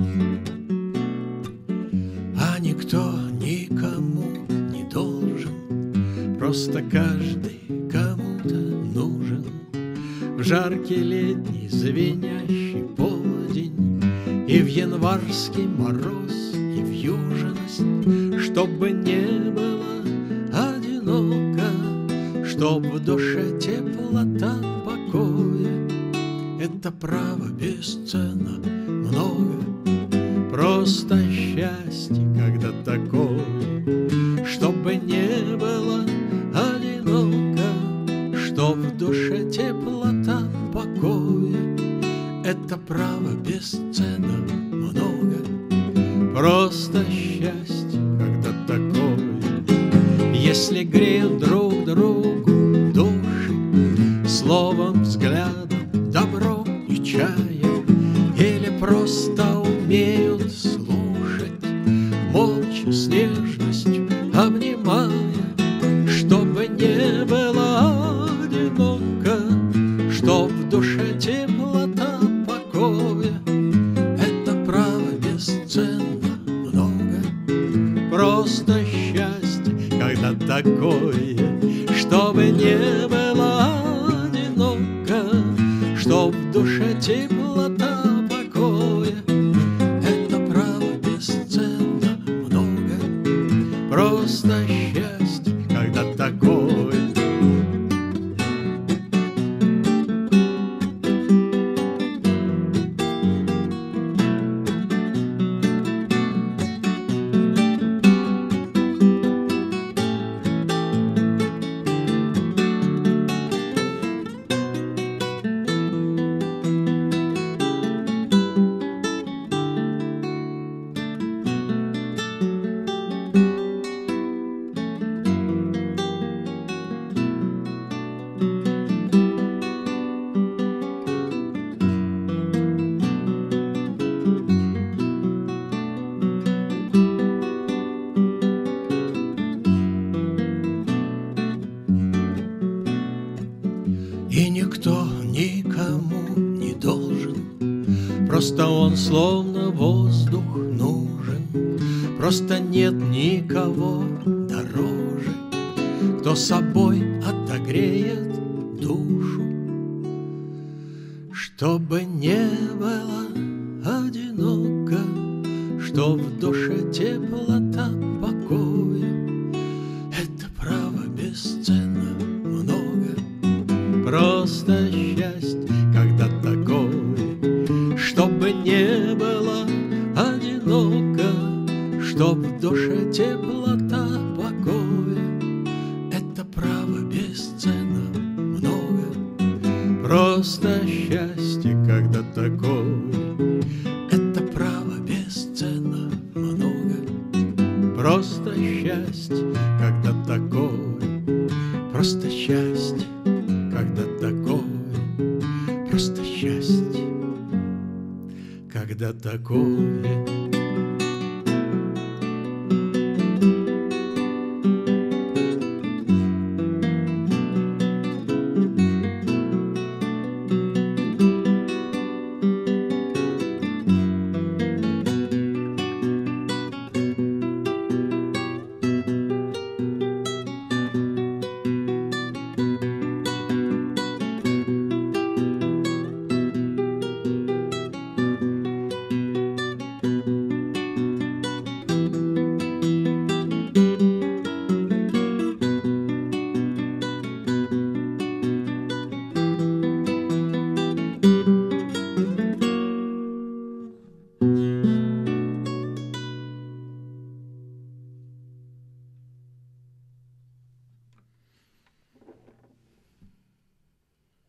А никто никому не должен, просто каждый кому-то нужен. В жаркий летний звенящий полдень, и в январский мороз, и в южность, чтобы не было одиноко, чтоб в душе теплота покоя. Это право бесценно много, просто счастье, когда такое, чтобы не было одиноко, чтоб в душе теплота покоя. Это право бесценно много, просто счастье, когда такое. Если греют друг другу души словом, взглядом, добром и чаем, или просто умеют слушать, молча, с нежностью обнимая, чтобы не было одиноко, чтоб в душе теплота покоя. Это право бесценно много, просто счастье, когда такое, чтобы не было одиноко, чтоб в душе теплота покоя. Это право бесценно много, просто счастье, когда такое. И никто никому не должен, просто он словно воздух нужен. Просто нет никого дороже, кто собой отогреет душу, чтобы не было одиноко, что в душе теплота покоя. Это право бесценно много, просто счастье, когда такое, чтобы не было одиноко, чтоб в душе теплота покоя. Это право бесценно много, просто счастье, когда такое. Это право бесценно много, просто счастье, когда такое. Просто счастье, когда такое, просто счастье, когда такое.